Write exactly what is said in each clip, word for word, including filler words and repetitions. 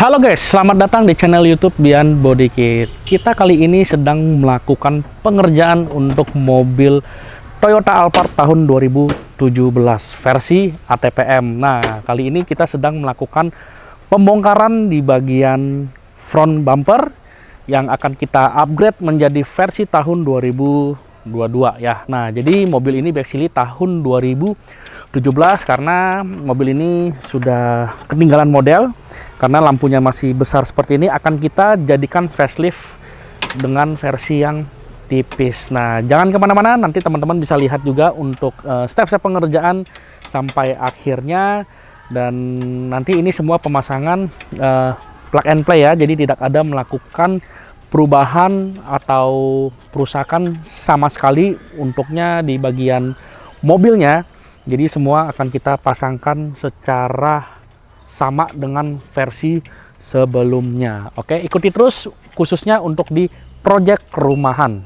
Halo guys, selamat datang di channel YouTube Bian Body Kit. Kita kali ini sedang melakukan pengerjaan untuk mobil Toyota Alphard tahun dua ribu tujuh belas versi A T P M. Nah, kali ini kita sedang melakukan pembongkaran di bagian front bumper yang akan kita upgrade menjadi versi tahun dua ribu dua puluh dua ya. Nah, jadi mobil ini basically tahun dua ribu tujuh belas karena mobil ini sudah ketinggalan model karena lampunya masih besar seperti ini, akan kita jadikan facelift dengan versi yang tipis. Nah, jangan kemana-mana, nanti teman-teman bisa lihat juga untuk step-step uh, pengerjaan sampai akhirnya, dan nanti ini semua pemasangan uh, plug and play ya, jadi tidak ada melakukan perubahan atau perusakan sama sekali untuknya di bagian mobilnya. Jadi semua akan kita pasangkan secara sama dengan versi sebelumnya. Oke, ikuti terus khususnya untuk di project rumahan.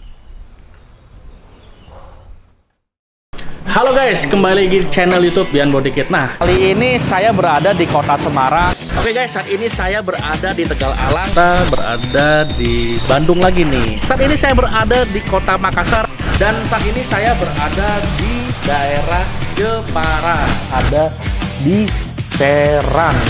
Halo guys, kembali lagi di channel YouTube Bian Body Kit. Nah, kali ini saya berada di kota Semarang. Oke guys, saat ini saya berada di Tegal Alang. Kita berada di Bandung lagi nih. Saat ini saya berada di kota Makassar. Dan saat ini saya berada di daerah Jepara, ada di Serang.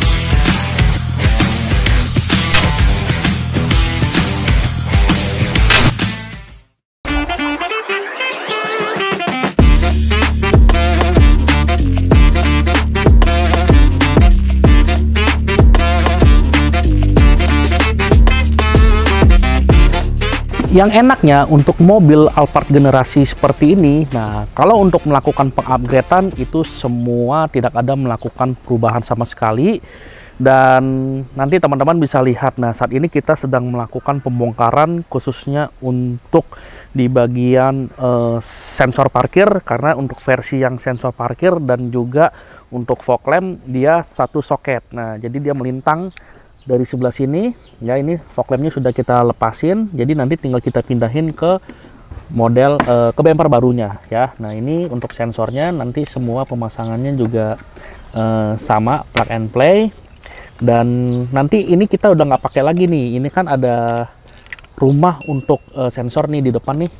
Yang enaknya untuk mobil Alphard generasi seperti ini, nah kalau untuk melakukan pengupgradean itu semua tidak ada melakukan perubahan sama sekali. Dan nanti teman-teman bisa lihat, nah saat ini kita sedang melakukan pembongkaran khususnya untuk di bagian eh, sensor parkir, karena untuk versi yang sensor parkir dan juga untuk fog lamp dia satu soket. Nah jadi dia melintang dari sebelah sini ya, ini fog lampnya sudah kita lepasin, jadi nanti tinggal kita pindahin ke model uh, ke bumper barunya ya. Nah ini untuk sensornya nanti semua pemasangannya juga uh, sama plug and play, dan nanti ini kita udah nggak pakai lagi nih, ini kan ada rumah untuk uh, sensor nih di depan nih.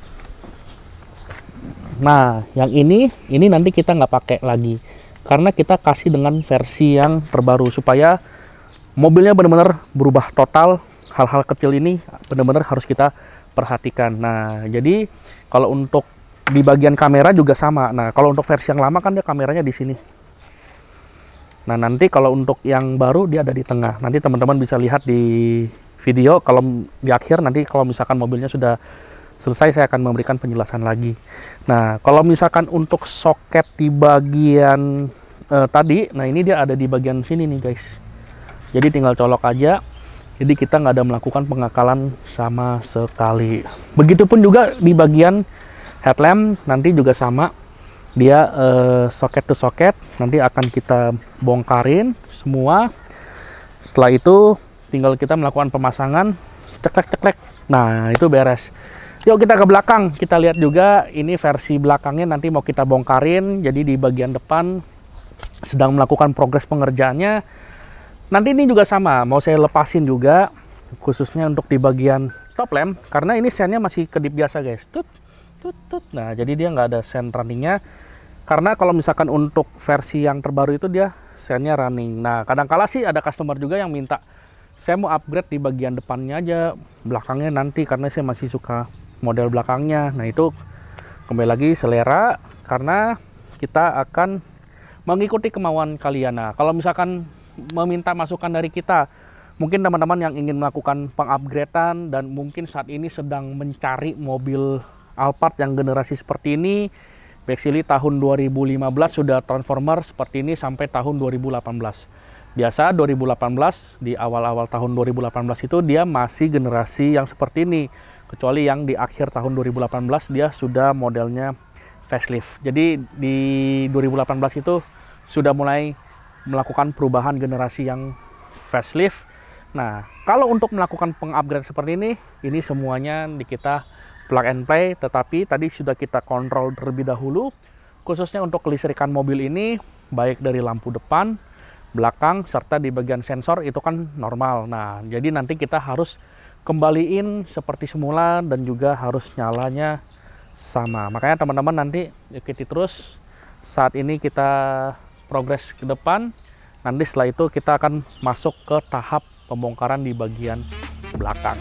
Nah yang ini ini nanti kita nggak pakai lagi karena kita kasih dengan versi yang terbaru supaya mobilnya benar-benar berubah total. Hal-hal kecil ini benar-benar harus kita perhatikan. Nah, jadi kalau untuk di bagian kamera juga sama. Nah, kalau untuk versi yang lama kan dia kameranya di sini. Nah, nanti kalau untuk yang baru dia ada di tengah. Nanti teman-teman bisa lihat di video. Kalau di akhir nanti kalau misalkan mobilnya sudah selesai, saya akan memberikan penjelasan lagi. Nah, kalau misalkan untuk soket di bagian eh, tadi, nah ini dia ada di bagian sini nih guys. Jadi tinggal colok aja, jadi kita nggak ada melakukan pengakalan sama sekali. Begitupun juga di bagian headlamp, nanti juga sama, dia eh, soket to soket, nanti akan kita bongkarin semua. Setelah itu tinggal kita melakukan pemasangan, ceklek-ceklek, nah itu beres. Yuk kita ke belakang, kita lihat juga ini versi belakangnya nanti mau kita bongkarin. Jadi di bagian depan sedang melakukan progres pengerjaannya. Nanti ini juga sama, mau saya lepasin juga, khususnya untuk di bagian stop lamp, karena ini sennya masih kedip biasa guys. Tut, tut, tut. Nah, jadi dia nggak ada sen runningnya, karena kalau misalkan untuk versi yang terbaru itu dia sennya running. Nah, kadang-kala sih ada customer juga yang minta, saya mau upgrade di bagian depannya aja, belakangnya nanti, karena saya masih suka model belakangnya. Nah, itu kembali lagi selera, karena kita akan mengikuti kemauan kalian. Nah, kalau misalkan meminta masukan dari kita, mungkin teman-teman yang ingin melakukan pengupgradean dan mungkin saat ini sedang mencari mobil Alphard yang generasi seperti ini, basically tahun dua ribu lima belas sudah transformer seperti ini sampai tahun dua ribu delapan belas. Biasa dua ribu delapan belas, di awal-awal tahun dua ribu delapan belas itu dia masih generasi yang seperti ini, kecuali yang di akhir tahun dua ribu delapan belas dia sudah modelnya facelift. Jadi di dua ribu delapan belas itu sudah mulai melakukan perubahan generasi yang facelift. Nah, kalau untuk melakukan pengupgrade seperti ini, ini semuanya di kita plug and play, tetapi tadi sudah kita kontrol terlebih dahulu, khususnya untuk kelistrikan mobil ini, baik dari lampu depan belakang serta di bagian sensor itu kan normal. Nah, jadi nanti kita harus kembaliin seperti semula dan juga harus nyalanya sama. Makanya teman-teman nanti ikuti terus. Saat ini kita progres ke depan. Nanti setelah itu kita akan masuk ke tahap pembongkaran di bagian belakang.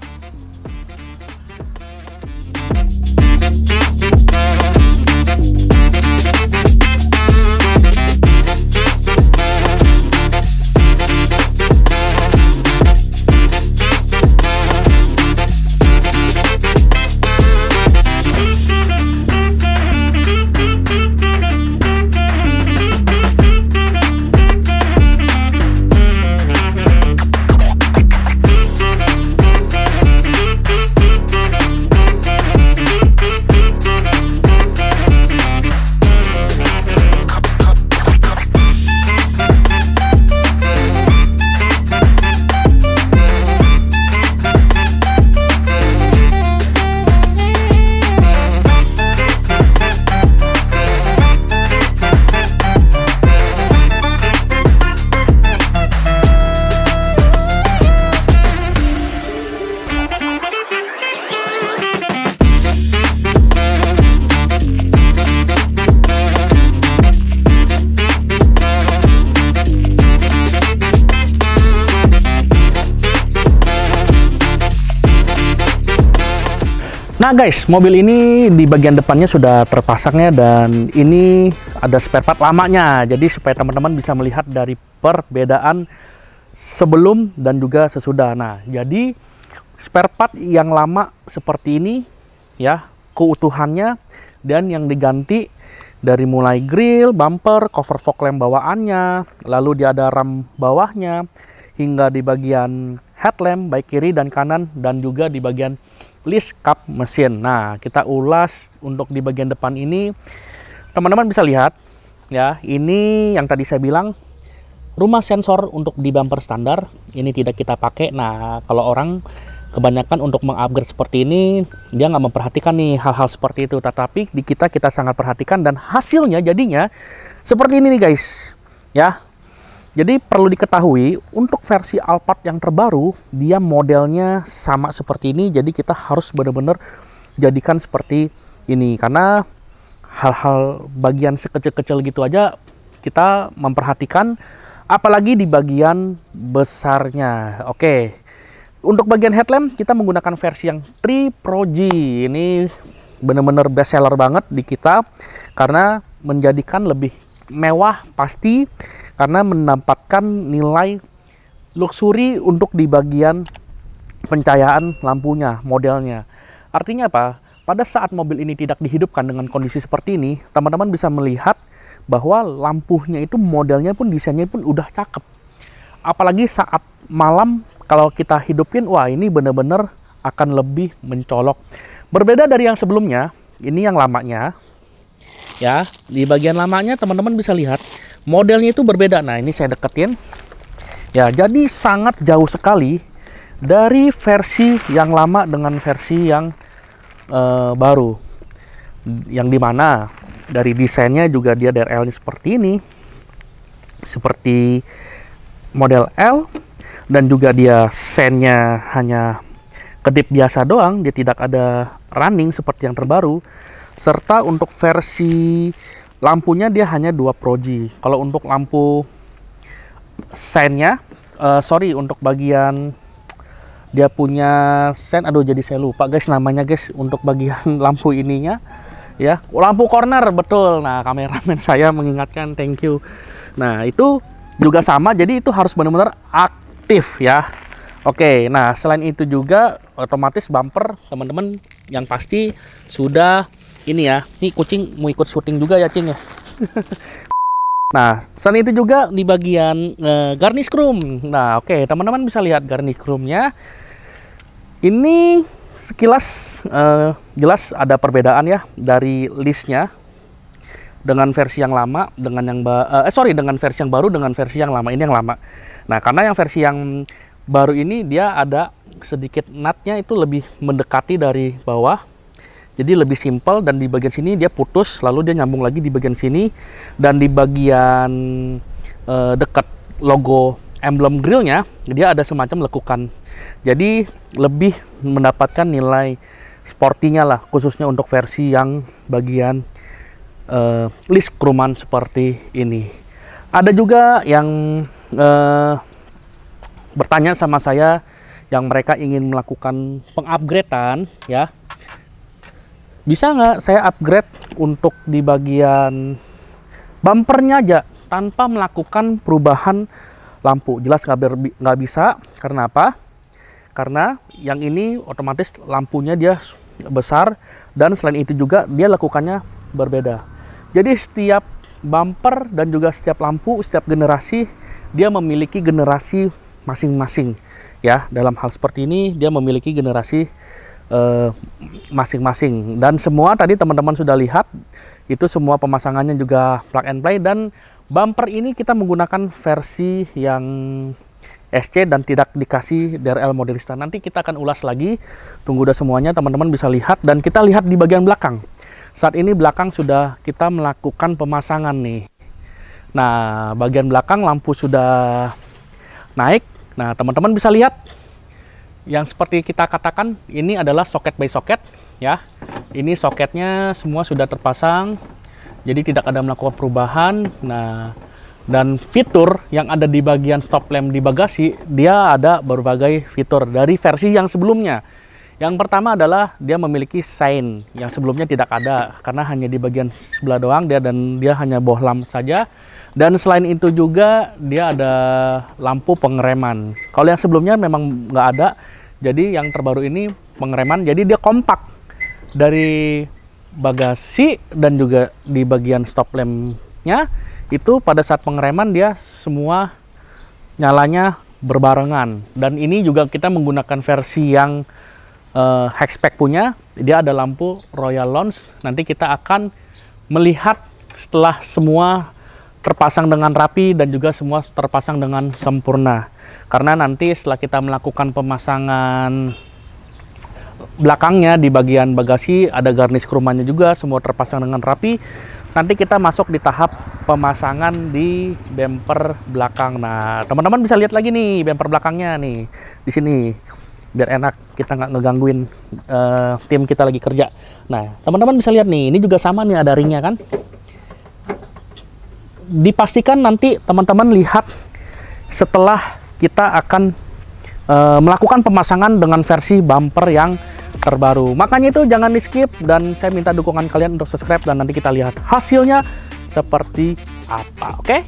Nah guys, mobil ini di bagian depannya sudah terpasangnya dan ini ada spare part lamanya. Jadi supaya teman-teman bisa melihat dari perbedaan sebelum dan juga sesudah. Nah, jadi spare part yang lama seperti ini ya, keutuhannya, dan yang diganti dari mulai grill, bumper, cover fog lamp bawaannya, lalu dia ada ram bawahnya, hingga di bagian headlamp baik kiri dan kanan, dan juga di bagian list kap mesin. Nah, kita ulas untuk di bagian depan ini. Teman-teman bisa lihat ya, ini yang tadi saya bilang rumah sensor untuk di bumper standar ini tidak kita pakai. Nah, kalau orang kebanyakan untuk mengupgrade seperti ini dia nggak memperhatikan nih hal-hal seperti itu, tetapi di kita kita sangat perhatikan dan hasilnya jadinya seperti ini nih guys ya. Jadi perlu diketahui untuk versi Alphard yang terbaru dia modelnya sama seperti ini, jadi kita harus benar-benar jadikan seperti ini karena hal-hal bagian sekecil-kecil gitu aja kita memperhatikan, apalagi di bagian besarnya. Oke, untuk bagian headlamp kita menggunakan versi yang Tri Pro G. Ini benar-benar best seller banget di kita karena menjadikan lebih mewah pasti, karena mendapatkan nilai luxury untuk di bagian pencahayaan lampunya, modelnya. Artinya apa? Pada saat mobil ini tidak dihidupkan dengan kondisi seperti ini, teman-teman bisa melihat bahwa lampunya itu modelnya pun, desainnya pun udah cakep. Apalagi saat malam kalau kita hidupin, wah ini bener-bener akan lebih mencolok. Berbeda dari yang sebelumnya, ini yang lamanya. Ya, di bagian lamanya teman-teman bisa lihat modelnya itu berbeda. Nah, ini saya deketin. Ya, jadi sangat jauh sekali dari versi yang lama dengan versi yang uh, baru. Yang dimana dari desainnya juga dia D R L-nya seperti ini. Seperti model L. Dan juga dia sennya hanya kedip biasa doang. Dia tidak ada running seperti yang terbaru. Serta untuk versi lampunya dia hanya dua Pro G. Kalau untuk lampu sennya, uh, sorry untuk bagian dia punya sen, aduh jadi saya lupa guys namanya guys, untuk bagian lampu ininya ya, lampu corner, betul. Nah, kameramen saya mengingatkan, thank you. Nah, itu juga sama, jadi itu harus benar-benar aktif ya. Oke, nah selain itu juga otomatis bumper teman-teman yang pasti sudah ini ya. Nih kucing mau ikut syuting juga ya Cing ya. Nah, selain itu juga di bagian e, garnish chrome. Nah, oke, okay, teman-teman bisa lihat garnish chrome-nya. Ini sekilas e, jelas ada perbedaan ya dari listnya dengan versi yang lama dengan yang ba eh sorry dengan versi yang baru dengan versi yang lama. Ini yang lama. Nah, karena yang versi yang baru ini dia ada sedikit nutnya itu lebih mendekati dari bawah. Jadi lebih simpel, dan di bagian sini dia putus, lalu dia nyambung lagi di bagian sini, dan di bagian uh, dekat logo emblem grillnya, dia ada semacam lekukan. Jadi lebih mendapatkan nilai sportinya lah, khususnya untuk versi yang bagian uh, list Crewman seperti ini. Ada juga yang uh, bertanya sama saya, yang mereka ingin melakukan pengupgradean ya, bisa nggak saya upgrade untuk di bagian bumpernya aja tanpa melakukan perubahan lampu? Jelas nggak nggak bisa. Karena apa? Karena yang ini otomatis lampunya dia besar, dan selain itu juga dia lakukannya berbeda. Jadi setiap bumper dan juga setiap lampu, setiap generasi dia memiliki generasi masing-masing ya. Dalam hal seperti ini dia memiliki generasi masing-masing, uh, dan semua tadi teman-teman sudah lihat itu semua pemasangannya juga plug and play. Dan bumper ini kita menggunakan versi yang S C dan tidak dikasih D R L Modelista. Nanti kita akan ulas lagi, tunggu udah semuanya teman-teman bisa lihat. Dan kita lihat di bagian belakang, saat ini belakang sudah kita melakukan pemasangan nih. Nah, bagian belakang lampu sudah naik. Nah, teman-teman bisa lihat yang seperti kita katakan ini adalah soket by soket ya. Ini soketnya semua sudah terpasang, jadi tidak ada melakukan perubahan. Nah, dan fitur yang ada di bagian stop lamp di bagasi, dia ada berbagai fitur dari versi yang sebelumnya. Yang pertama adalah dia memiliki sign yang sebelumnya tidak ada, karena hanya di bagian sebelah doang dia, dan dia hanya bohlam saja. Dan selain itu juga dia ada lampu pengereman. Kalau yang sebelumnya memang nggak ada, jadi yang terbaru ini pengereman. Jadi dia kompak dari bagasi dan juga di bagian stop lampnya itu pada saat pengereman dia semua nyalanya berbarengan. Dan ini juga kita menggunakan versi yang uh, hatchback punya. Dia ada lampu Royal Lounge. Nanti kita akan melihat setelah semua terpasang dengan rapi dan juga semua terpasang dengan sempurna. Karena nanti setelah kita melakukan pemasangan belakangnya di bagian bagasi, ada garnish Crewman-nya juga, semua terpasang dengan rapi. Nanti kita masuk di tahap pemasangan di bumper belakang. Nah, teman-teman bisa lihat lagi nih bumper belakangnya nih di sini, biar enak kita nggak ngegangguin uh, tim kita lagi kerja. Nah, teman-teman bisa lihat nih, ini juga sama nih, ada ringnya kan. Dipastikan nanti teman-teman lihat setelah kita akan uh, melakukan pemasangan dengan versi bumper yang terbaru. Makanya itu jangan di skip, dan saya minta dukungan kalian untuk subscribe, dan nanti kita lihat hasilnya seperti apa. Oke? Okay?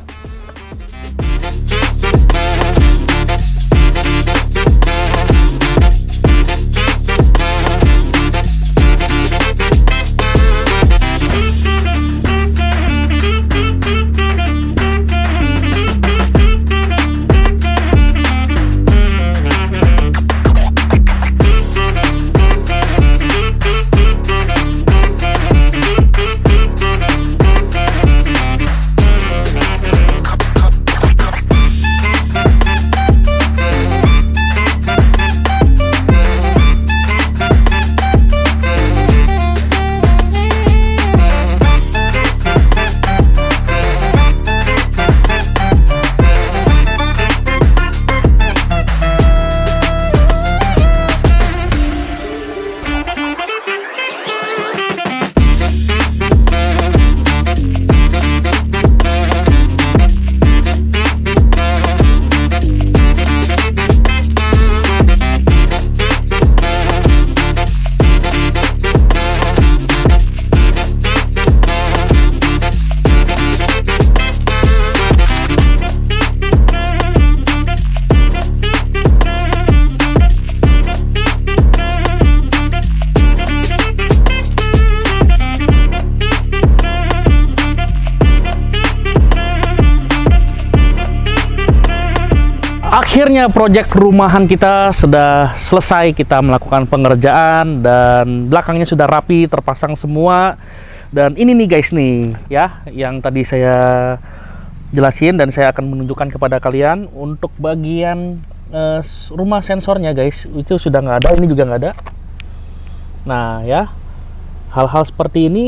Akhirnya proyek rumahan kita sudah selesai, kita melakukan pengerjaan dan belakangnya sudah rapi, terpasang semua. Dan ini nih guys nih ya, yang tadi saya jelasin dan saya akan menunjukkan kepada kalian untuk bagian eh, rumah sensornya guys, itu sudah nggak ada, ini juga nggak ada. Nah ya, hal-hal seperti ini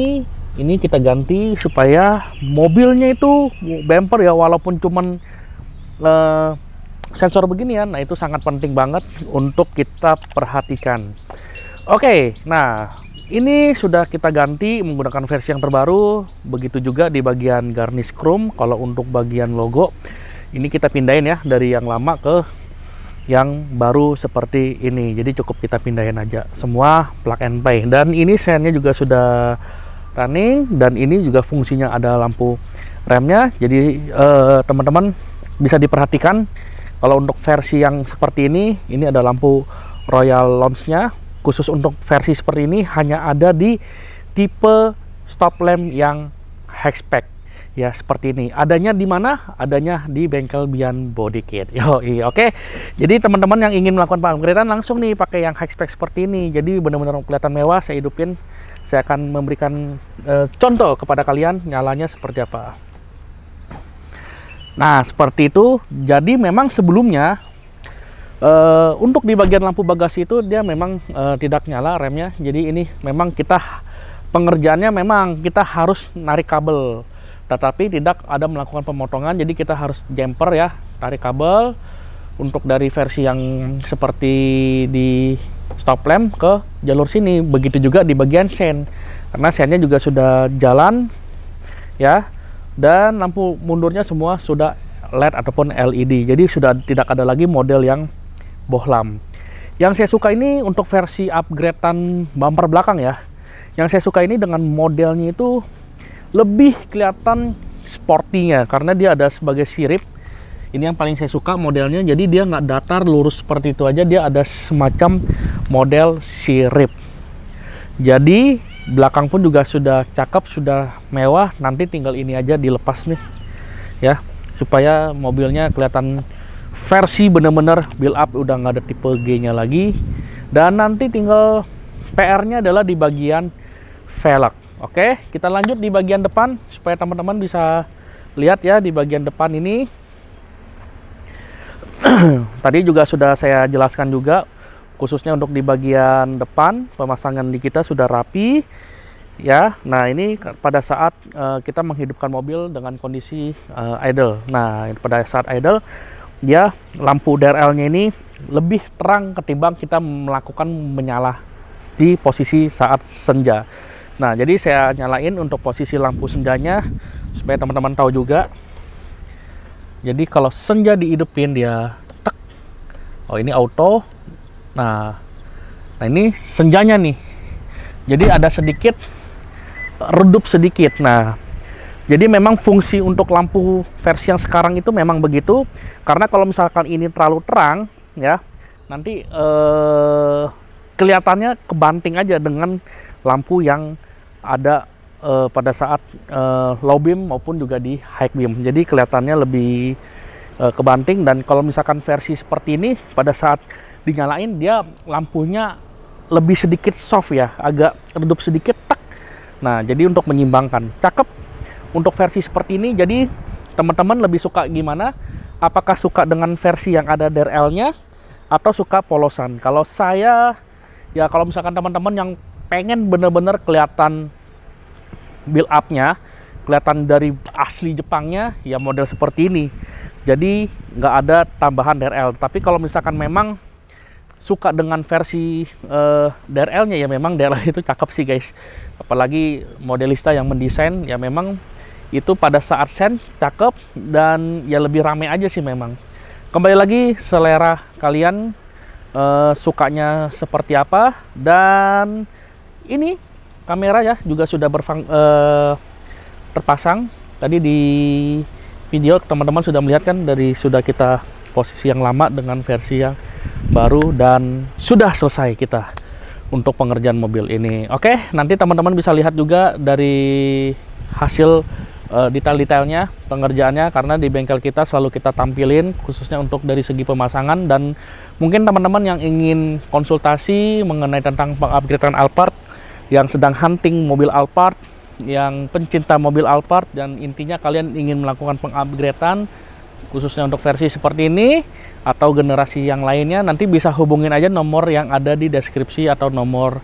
ini kita ganti supaya mobilnya itu bumper ya, walaupun cuman uh, sensor beginian. Nah itu sangat penting banget untuk kita perhatikan. Oke, nah ini sudah kita ganti menggunakan versi yang terbaru. Begitu juga di bagian garnish chrome. Kalau untuk bagian logo ini kita pindahin ya dari yang lama ke yang baru seperti ini. Jadi cukup kita pindahin aja semua, plug and play. Dan ini sennya juga sudah running, dan ini juga fungsinya ada lampu remnya. Jadi teman-teman eh, bisa diperhatikan kalau untuk versi yang seperti ini, ini ada lampu Royal Lounge-nya. Khusus untuk versi seperti ini hanya ada di tipe stop lamp yang hatchback ya, seperti ini. Adanya di mana? Adanya di bengkel Bian Body Kit. Yo, iya, oke. Jadi teman-teman yang ingin melakukan pengupgradean langsung nih pakai yang hatchback seperti ini. Jadi benar-benar kelihatan mewah. Saya hidupin. Saya akan memberikan uh, contoh kepada kalian nyalanya seperti apa. Nah, seperti itu. Jadi memang sebelumnya uh, untuk di bagian lampu bagasi itu dia memang uh, tidak nyala remnya. Jadi ini memang kita pengerjaannya memang kita harus narik kabel, tetapi tidak ada melakukan pemotongan. Jadi kita harus jumper ya, tarik kabel untuk dari versi yang seperti di stop lamp ke jalur sini. Begitu juga di bagian sen, karena sennya juga sudah jalan ya. Dan lampu mundurnya semua sudah L E D ataupun L E D, jadi sudah tidak ada lagi model yang bohlam. Yang saya suka ini untuk versi upgradean bumper belakang ya. Yang saya suka ini dengan modelnya itu lebih kelihatan sportinya, karena dia ada sebagai sirip. Ini yang paling saya suka modelnya, jadi dia nggak datar lurus seperti itu aja, dia ada semacam model sirip. Jadi belakang pun juga sudah cakep, sudah mewah. Nanti tinggal ini aja dilepas nih ya, supaya mobilnya kelihatan versi bener-bener build up, udah nggak ada tipe G nya lagi. Dan nanti tinggal P R nya adalah di bagian velg. Oke, kita lanjut di bagian depan supaya teman-teman bisa lihat ya. Di bagian depan ini tadi juga sudah saya jelaskan juga, khususnya untuk di bagian depan pemasangan di kita sudah rapi ya. Nah ini pada saat uh, kita menghidupkan mobil dengan kondisi uh, idle. Nah pada saat idle dia lampu D R L nya ini lebih terang ketimbang kita melakukan menyala di posisi saat senja. Nah jadi saya nyalain untuk posisi lampu senjanya supaya teman-teman tahu juga. Jadi kalau senja dihidupin dia tek, oh ini auto. Nah, nah ini senjanya nih. Jadi ada sedikit redup sedikit. Nah, jadi memang fungsi untuk lampu versi yang sekarang itu memang begitu. Karena kalau misalkan ini terlalu terang, ya, nanti eh, kelihatannya kebanting aja dengan lampu yang ada eh, pada saat eh, low beam maupun juga di high beam. Jadi kelihatannya lebih eh, kebanting. Dan kalau misalkan versi seperti ini pada saat dinyalain dia lampunya lebih sedikit soft ya, agak redup sedikit tak. Nah jadi untuk menyimbangkan, cakep untuk versi seperti ini. Jadi teman-teman lebih suka gimana? Apakah suka dengan versi yang ada D R L nya atau suka polosan? Kalau saya ya, kalau misalkan teman-teman yang pengen bener-bener kelihatan build up nya, kelihatan dari asli Jepangnya ya, model seperti ini. Jadi nggak ada tambahan D R L. Tapi kalau misalkan memang suka dengan versi uh, D R L nya ya, memang D R L itu cakep sih guys. Apalagi modelista yang mendesain ya, memang itu pada saat sen cakep dan ya lebih rame aja sih memang. Kembali lagi selera kalian uh, sukanya seperti apa. Dan ini kamera ya juga sudah berfang, uh, terpasang. Tadi di video teman-teman sudah melihat kan, dari sudah kita posisi yang lama dengan versi yang baru, dan sudah selesai kita untuk pengerjaan mobil ini. Oke, nanti teman-teman bisa lihat juga dari hasil uh, detail-detailnya pengerjaannya, karena di bengkel kita selalu kita tampilin khususnya untuk dari segi pemasangan. Dan mungkin teman-teman yang ingin konsultasi mengenai tentang pengupgradean Alphard, yang sedang hunting mobil Alphard, yang pencinta mobil Alphard, dan intinya kalian ingin melakukan pengupgradean khususnya untuk versi seperti ini atau generasi yang lainnya, nanti bisa hubungin aja nomor yang ada di deskripsi atau nomor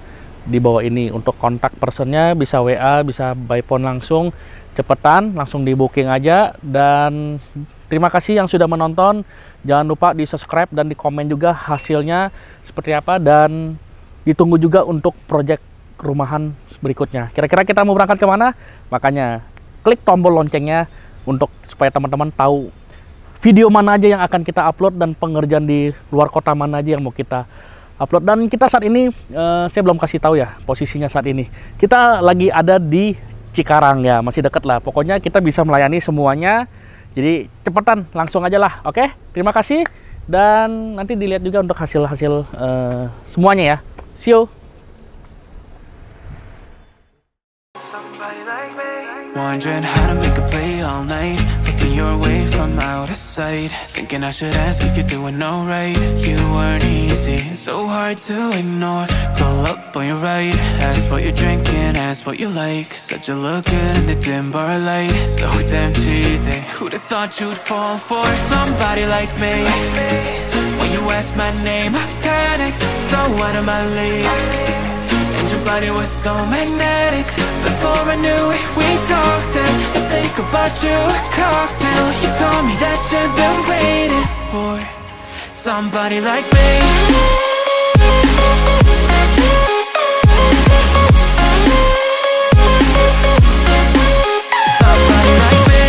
di bawah ini. Untuk kontak personnya bisa W A, bisa by phone langsung, cepetan, langsung di booking aja. Dan terima kasih yang sudah menonton. Jangan lupa di subscribe dan di komen juga hasilnya seperti apa, dan ditunggu juga untuk project rumahan berikutnya. Kira-kira kita mau berangkat kemana? Makanya klik tombol loncengnya untuk supaya teman-teman tahu video mana aja yang akan kita upload dan pengerjaan di luar kota mana aja yang mau kita upload. Dan kita saat ini eh, saya belum kasih tahu ya posisinya saat ini. Kita lagi ada di Cikarang ya, masih dekat lah. Pokoknya kita bisa melayani semuanya. Jadi cepetan, langsung aja lah. Oke, terima kasih. Dan nanti dilihat juga untuk hasil-hasil uh, semuanya ya. See you. Wondering how to make a play all night, looking your way from out of sight, thinking I should ask if you're doing alright. You weren't easy, so hard to ignore. Pull up on your right, ask what you're drinking, ask what you like. Said you look good in the dim bar light, so damn cheesy. Who'd have thought you'd fall for somebody like me? When you asked my name, I panicked, so out of my league. And your body was so magnetic. Before I knew it, we talked, and I think about you a cocktail. You told me that you've been waiting for somebody like me. Somebody like me.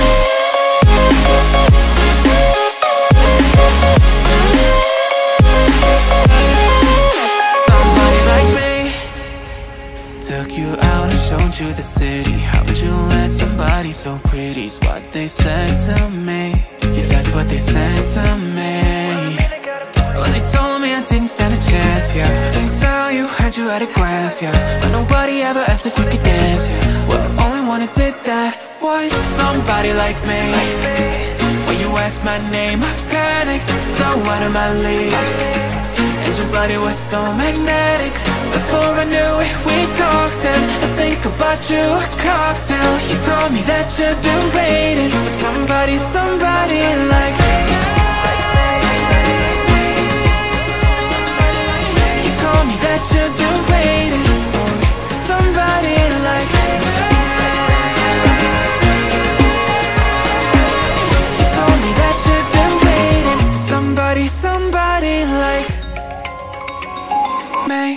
Somebody like me. Took you out and showed you the city. How'd you let somebody so pretty's what they said to me? Yeah, that's what they said to me. Well, they told me I didn't stand a chance, yeah. Face value, had you at a glance, yeah. But nobody ever asked if you could dance, yeah. Well, only one who did that was somebody like me. When you asked my name, I panicked, so out of my league. And your body was so magnetic. Before I knew it, we talked, and I think about you a cocktail. You told me that you've been waiting for somebody, somebody like me. You told me that you've been waiting for somebody like me. You told me that you've been waiting for somebody, somebody like me.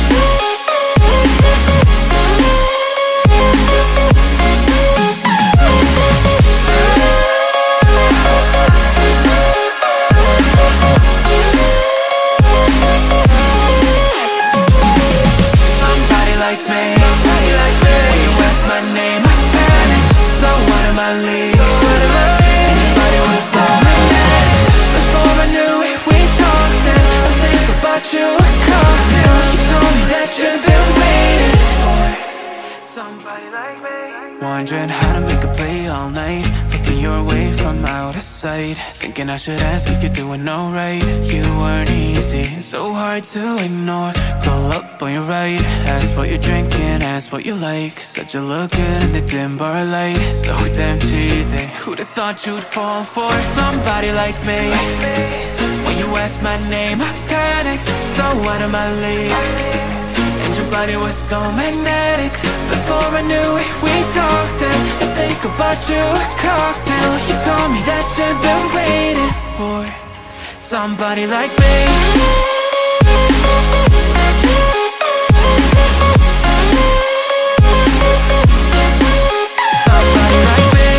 Wondering how to make a play all night, looking your way from out of sight, thinking I should ask if you're doing alright. You weren't easy, so hard to ignore. Pull up on your right, ask what you're drinking, ask what you like. Said you look good in the dim bar light, so damn cheesy. Who'd have thought you'd fall for somebody like me? When you asked my name, I panicked, so out of my league. And your body was so magnetic. Before I knew it, we talked, and I think about you a cocktail. You told me that you've been waiting for somebody like me. Somebody like me.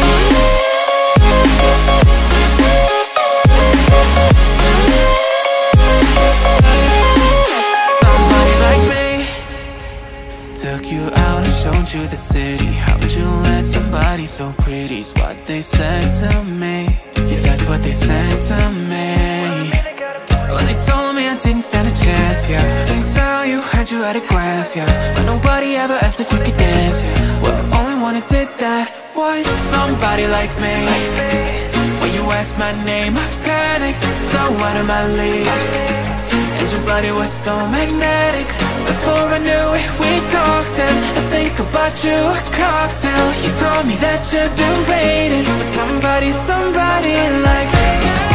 Somebody like me. Took you out and showed you the city. How'd you let somebody so pretty's what they said to me? Yeah, that's what they said to me. Well, they told me I didn't stand a chance, yeah. Face value, had you at a glance, yeah. But nobody ever asked if you could dance, yeah. Well, only one who did that was somebody like me. When you asked my name, I panicked, so out of my league. And your body was so magnetic. Before I knew it, we talked, and I think about you a cocktail. You told me that you've been waiting for somebody, somebody like me.